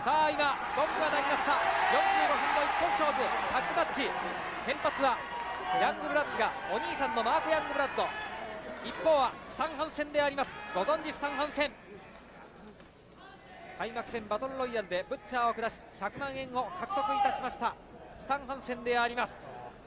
さあ今ゴングが鳴りました。45分の一本勝負タッグマッチ。先発はヤングブラッドがお兄さんのマーク・ヤングブラッド、一方はスタンハンセンであります。ご存知スタンハンセン、開幕戦バトルロイヤルでブッチャーを下し100万円を獲得いたしましたスタンハンセンであります。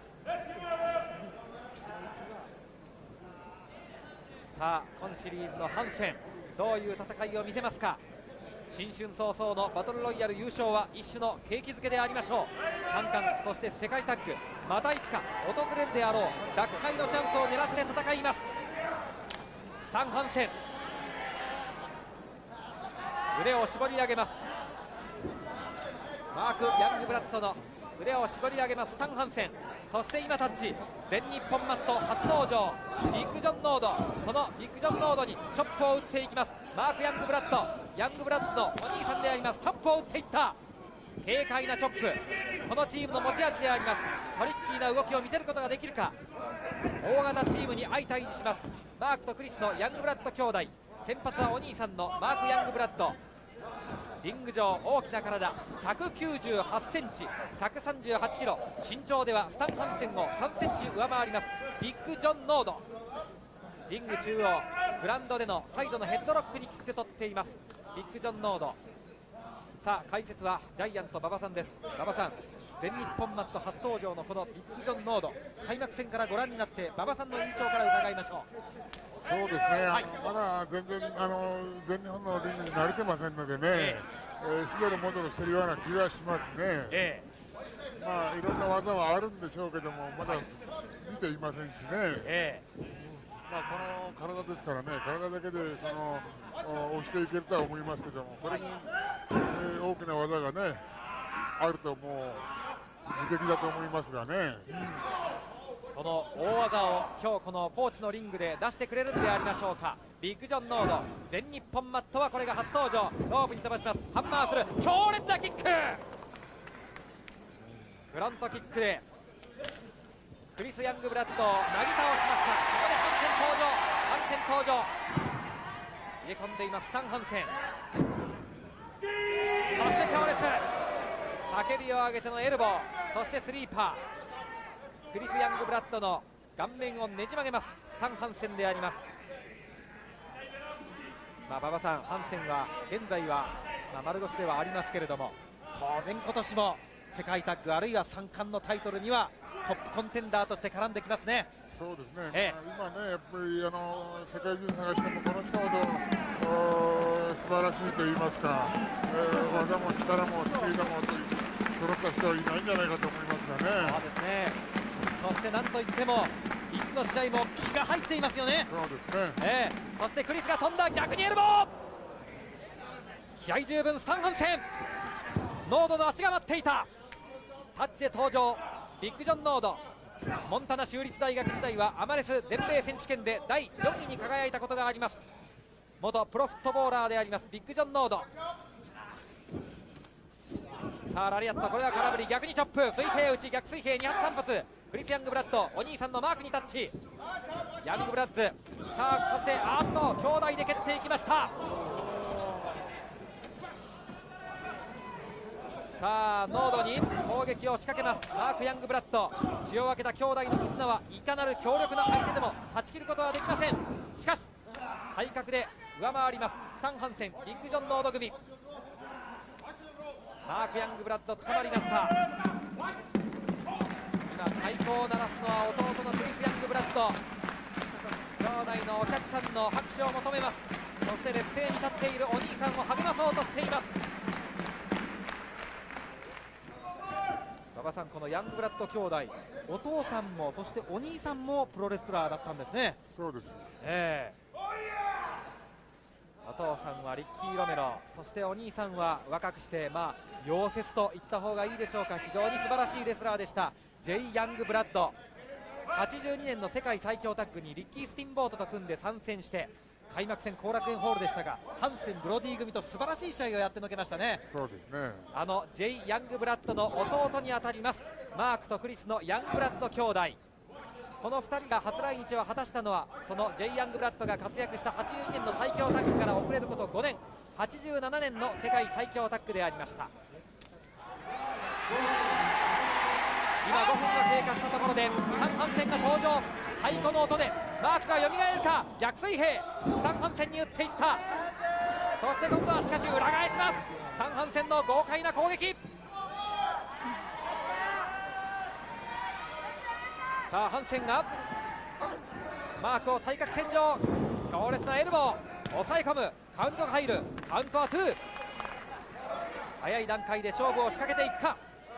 さあ今シリーズのハンセン、どういう戦いを見せますか。新春早々のバトルロイヤル優勝は一種の景気づけでありましょう。3冠そして世界タッグ、またいつか訪れるであろう奪回のチャンスを狙って戦います。スタンハンセン、腕を絞り上げます。マーク・ヤングブラッドの腕を絞り上げますスタンハンセン。そして今タッチ、全日本マット初登場ビッグジョン・ノード、そのビッグジョン・ノードにチョップを打っていきます。マーク・ヤングブラッド、ヤングブラッドのお兄さんであります。チョップを打っていった、軽快なチョップ、このチームの持ち味であります。トリッキーな動きを見せることができるか。大型チームに相対峙しますマークとクリスのヤングブラッド兄弟。先発はお兄さんのマーク・ヤングブラッド。リング上大きな体、198センチ、138キロ、身長ではスタンハンセンを3センチ上回りますビッグジョン・ノード。リング中央グラウンドでのサイドのヘッドロックに切って取っていますビッグジョン・ノード。さあ解説はジャイアント馬場さんです。馬場さん、全日本マット初登場のこのビッグジョン・ノード、開幕戦からご覧になって馬場さんの印象から伺いましょう。 そうですね、はい、まだ全然全日本のリングに慣れてませんのでね、しどろもどろしてるような気がしますね。まあいろんな技はあるんでしょうけども、まだ見ていませんしね。まあこの体ですからね、体だけで押していけるとは思いますけども、これに、大きな技がねあるともう無敵だと思いますがね。 その大技を今日この高知のリングで出してくれるんでありましょうか。ビッグジョン・ノード、全日本マットはこれが初登場。ロープに飛ばします。ハンマーする強烈なキック、フロントキックでクリス・ヤングブラッドをなぎ倒しました。ここでハンセン登場入れ込んでいますスタンハンセン。そして強烈、叫びを上げてのエルボー、そしてスリーパー。クリス・ヤングブラッドの顔面をねじ曲げますスタンハンセンであります。馬場さん、ハンセンは現在は、丸腰ではありますけれども、当然今年も世界タッグあるいは三冠のタイトルにはトップコンテンダーとして絡んできますね。 そうですね、今ねやっぱり世界中探してもこの人ほど素晴らしいと言いますか、技も力もスピードも揃った人はいないんじゃないかと思いますがね。 そうですね、そしてなんといってもいつの試合も気が入っていますよね。 そうですね、 そしてクリスが飛んだ、逆にエルボー、気合十分スタンハンセン。ノードの足が待っていた、タッチで登場ビッグジョン・ノード。モンタナ州立大学時代はアマレス全米選手権で第4位に輝いたことがあります。元プロフットボーラーでありますビッグジョン・ノード。さあラリアット、これは空振り、逆にチョップ、水平打ち、逆水平2発3発。クリス・ヤングブラッド、お兄さんのマークにタッチ。ヤングブラッズ、さあそして兄弟で蹴っていきました。さあノードに攻撃を仕掛けますマーク・ヤングブラッド。血を分けた兄弟の絆はいかなる強力な相手でも断ち切ることはできません。しかし体格で上回りますスタンハンセン、ビッグジョン・ノード組。マーク・ヤングブラッド捕まりました。今太鼓を鳴らすのは弟のクリス・ヤングブラッド。兄弟のお客さんの拍手を求めます。そして劣勢に立っているお兄さんを励まそうとしています。馬場さん、このヤングブラッド兄弟、お父さんもそしてお兄さんもプロレスラーだったんですね。 そうです、 お父さんはリッキー・ロメロ、そしてお兄さんは若くして溶接と言った方がいいでしょうか、非常に素晴らしいレスラーでした。ジェイ・ヤングブラッド、82年の世界最強タッグにリッキー・スティンボートと組んで参戦して開幕戦後楽園ホールでしたが、ハンセン・ブロディ組と素晴らしい試合をやってのけましたね。 そうですね、 ジェイ・ヤングブラッドの弟にあたりますマークとクリスのヤングブラッド兄弟。この2人が初来日を果たしたのはそのジェイ・ヤングブラッドが活躍した82年の最強タッグから遅れること5年、 87年の世界最強タッグでありました。今5分が経過したところでスタン・ハンセンが登場。太鼓の音でマークがよみがえるか。逆水平、スタン・ハンセンに打っていった。そして今度はしかし裏返します。スタン・ハンセンの豪快な攻撃。さあハンセンがマークを対角線上、強烈なエルボー、抑え込む。カウントが入る。カウントは2。早い段階で勝負を仕掛けていくか。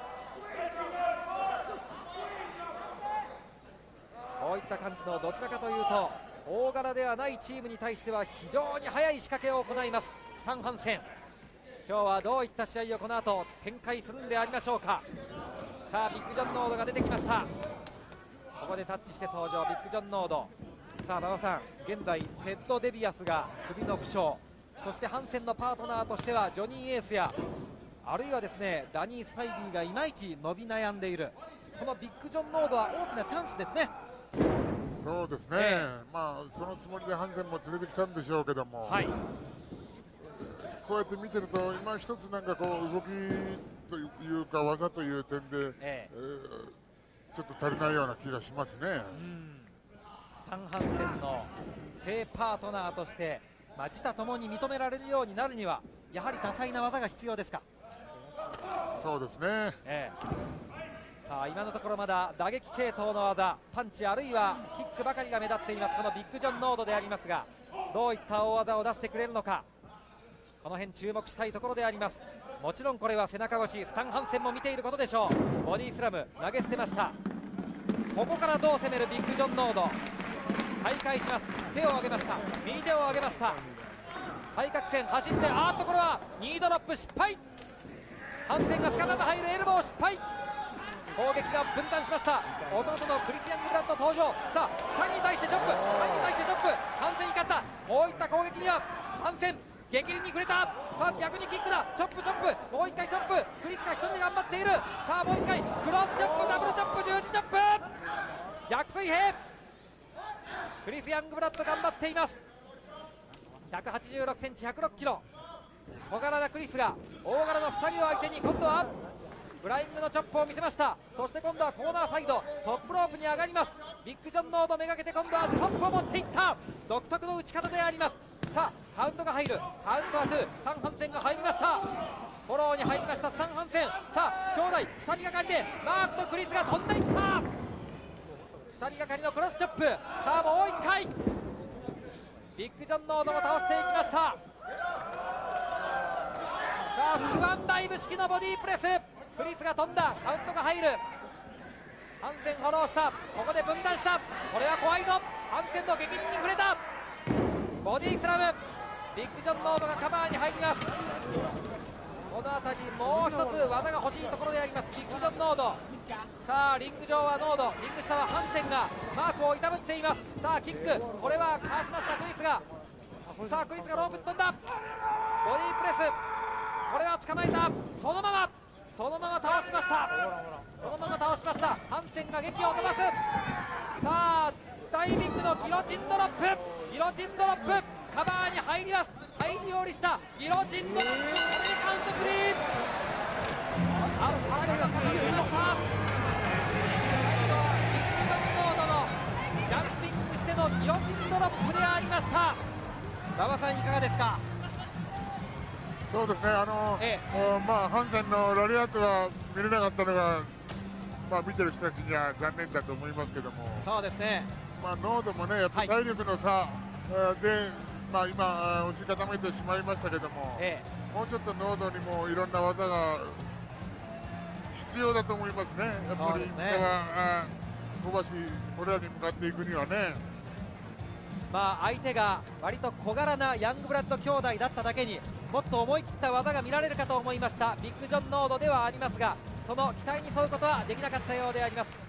こういった感じのどちらかというと大柄ではないチームに対しては非常に速い仕掛けを行いますスタン・ハンセン。今日はどういった試合をこの後展開するんでありましょうか。さあビッグジョン・ノードが出てきました。ここでタッチして登場ビッグジョン・ノード。さあ馬場さん、現在テッド・デビアスが首の負傷、そしてハンセンのパートナーとしてはジョニー・エースやあるいはですねダニー・スパイビーがいまいち伸び悩んでいる。このビッグジョン・ノードは大きなチャンスですね。 そうですね、まあそのつもりでハンセンも連れてきたんでしょうけども、 はい、 こうやって見てると今一つなんかこう動きというか技という点で、ちょっと足りないような気がしますね。 スタン・ハンセンの正パートナーとして、自他ともに認められるようになるにはやはり多彩な技が必要ですか。 そうですね、 さあ今のところまだ打撃系統の技、パンチあるいはキックばかりが目立っていますこのビッグジョン・ノードでありますが、どういった大技を出してくれるのか、この辺注目したいところであります。もちろんこれは背中越し、スタン・ハンセンも見ていることでしょう。ボディスラム投げ捨てました。ここからどう攻めるビッグジョン・ノード。大会します。手を上げました。右手を上げました。対角線走って、これは2ドロップ失敗。ハンセンがスカタと入るエルボー失敗。攻撃が分断しました。弟のクリス・ヤングブラッド登場。さあスタンに対してチョップ、スタンに対してチョップ、ハンセンに勝った。こういった攻撃にはハンセン激鱗に触れた。さあ逆にキックだ。チョップチョップ、もう一回チョップ。クリスが一人で頑張っている。さあもう一回クロスチョップ、ダブルチョップ、十字チョップ、逆水平。クリス・ヤングブラッド頑張っています。186センチ、106キロ、小柄なクリスが大柄の2人を相手に今度はフライングのチョップを見せました。そして今度はコーナーサイドトップロープに上がります。ビッグジョン・ノードめがけて今度はチョップを持っていった。独特の打ち方であります。さあカウントが入る。カウントは2。スタン・ハンセンが入りました。フォローに入りましたスタン・ハンセン。さあ兄弟2人がかりでマークとクリスが飛んでいった。2人がかりのクロスチョップ。さあもう1回ビッグジョン・ノードも倒していきました。さあスワンダイブ式のボディープレス。クリスが飛んだ。カウントが入る。ハンセンフォローした。ここで分断した。これは怖いぞ。ハンセンの激鱗に触れた。ボディスラム。ビッグジョン・ノードがカバーに入ります。この辺りもう一つ技が欲しいところでありますビッグジョン・ノード。さあリング上はノード、リング下はハンセンがマークを痛めています。さあキック、これはかわしましたクリスが。さあクリスがロープに飛んだ。ボディープレス、これは捕まえた。そのまま倒しました。そのまま倒しました。ハンセンが撃を飛ばす。さあダイビングのギロチンドロップ、ギロチンドロップ、カバーに入ります。ハイジオリしたギロチンドロップ、これでカウント3。さらにはかかっていました。最後はビッグジョン・ノードのジャンピングしてのギロチンドロップでありました。馬場さんいかがですか。 そうですね、ハンセンのラリアットが見れなかったのが、見てる人たちには残念だと思いますけども、 そうですね、 ノードもね、やっぱり体力の差で、今、押し固めてしまいましたけども、もうちょっとノードにもいろんな技が必要だと思いますね、やっぱり小橋、これらに向かっていくにはね。 相手が割と小柄なヤングブラッド兄弟だっただけに、もっと思い切った技が見られるかと思いましたビッグジョン・ノードではありますが、その期待に沿うことはできなかったようであります。